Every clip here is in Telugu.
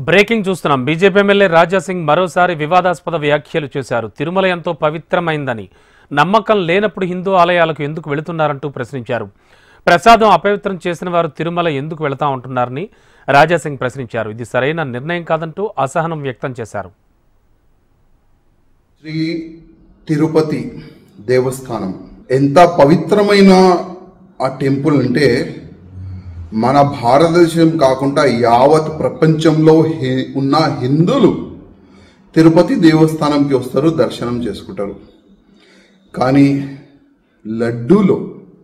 బ్రేకింగ్ చూస్తున్నాం. బీజేపీ ఎమ్మెల్యే రాజా సింగ్ మరోసారి వివాదాస్పద వ్యాఖ్యలు చేశారు. తిరుమల ఎంతో పవిత్రమైందని, నమ్మకం లేనప్పుడు హిందూ ఆలయాలకు ఎందుకు వెళుతున్నారంటూ ప్రశ్నించారు. ప్రసాదం అపవిత్రం చేసిన వారు తిరుమల ఎందుకు వెళతా ఉంటున్నారని రాజా సింగ్ ప్రశ్నించారు. ఇది సరైన నిర్ణయం కాదంటూ అసహనం వ్యక్తం చేశారు. శ్రీ తిరుపతి దేవస్థానం ఎంత పవిత్రమైన ఆ టెంపుల్ అంటే మన భారతదేశం కాకుండా యావత్ ప్రపంచంలో ఉన్న హిందువులు తిరుపతి దేవస్థానంకి వస్తారు, దర్శనం చేసుకుంటారు. కానీ లడ్డూలో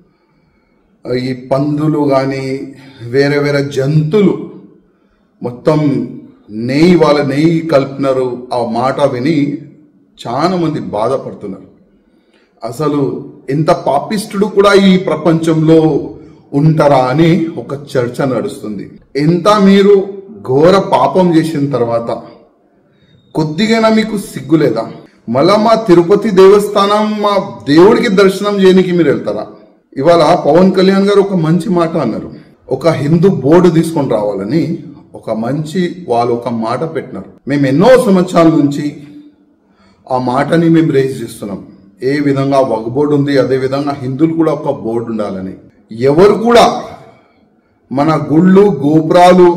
ఈ పందులు కానీ వేరే వేరే జంతువులు మొత్తం నెయ్యి కలిపినారు. ఆ మాట విని చాలా మంది బాధపడుతున్నారు. అసలు ఎంత పాపిష్టుడు కూడా ఈ ప్రపంచంలో ఉంటారా అని ఒక చర్చ నడుస్తుంది. ఎంత మీరు ఘోర పాపం చేసిన తర్వాత కొద్దిగా మీకు సిగ్గులేదా? మళ్ళా మా తిరుపతి దేవస్థానం మా దేవుడికి దర్శనం చేయడానికి మీరు వెళ్తారా? ఇవాళ పవన్ కళ్యాణ్ గారు ఒక మంచి మాట అన్నారు. ఒక హిందూ బోర్డు తీసుకొని రావాలని వాళ్ళు ఒక మాట పెట్టినారు. మేము ఎన్నో సంవత్సరాల నుంచి ఆ మాటని మేము రేజ్ చేస్తున్నాం. ఏ విధంగా వక్ బోర్డు ఉంది, అదే విధంగా హిందువులు కూడా ఒక బోర్డు ఉండాలని. ఎవరు కూడా మన గుళ్ళు గోపురాలు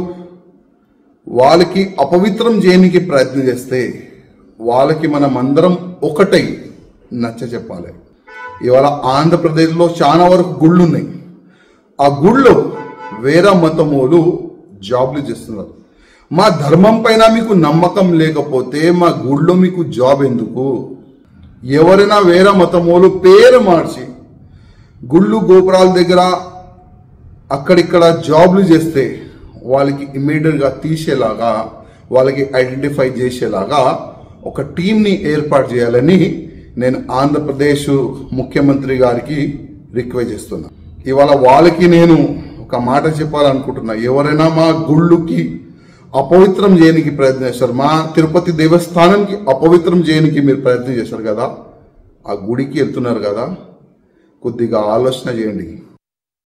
వాళ్ళకి అపవిత్రం చేయడానికి ప్రయత్నం చేస్తే వాళ్ళకి మనం అందరం ఒకటై నచ్చ చెప్పాలి. ఇవాళ ఆంధ్రప్రదేశ్లో చాలా వరకు గుళ్ళు ఉన్నాయి. ఆ గుళ్ళో వేరే మతమోలు జాబ్లు చేస్తున్నారు. మా ధర్మం పైన మీకు నమ్మకం లేకపోతే మా గుళ్ళో మీకు జాబ్ ఎందుకు? ఎవరైనా వేరే మతమోలు పేరు మార్చి గుళ్ళు గోపురాల దగ్గర అక్కడిక్కడ జాబ్లు చేస్తే వాళ్ళకి ఇమ్మీడియట్గా తీసేలాగా, వాళ్ళకి ఐడెంటిఫై చేసేలాగా ఒక టీంని ఏర్పాటు చేయాలని నేను ఆంధ్రప్రదేశ్ ముఖ్యమంత్రి గారికి రిక్వెస్ట్ చేస్తున్నా. ఇవాళ వాళ్ళకి నేను ఒక మాట చెప్పాలనుకుంటున్నా. ఎవరైనా మా గుళ్ళుకి అపవిత్రం చేయడానికి ప్రయత్నం చేస్తారు, మా తిరుపతి దేవస్థానానికి అపవిత్రం చేయడానికి మీరు ప్రయత్నం చేశారు కదా, ఆ గుడికి వెళ్తున్నారు కదా, కొద్దిగా ఆలోచన చేయండి.